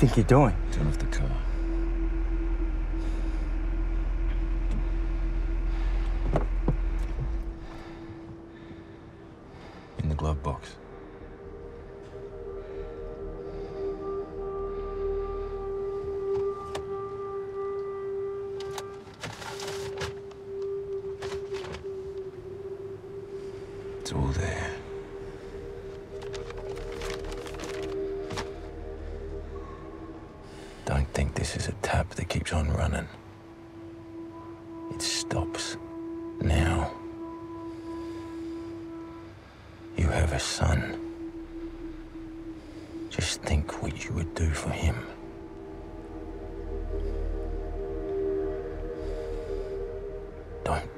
think you're doing? Turn off the car. In the glove box. It's all there. Don't think this is a tap that keeps on running. It stops now. You have a son. Just think what you would do for him. Don't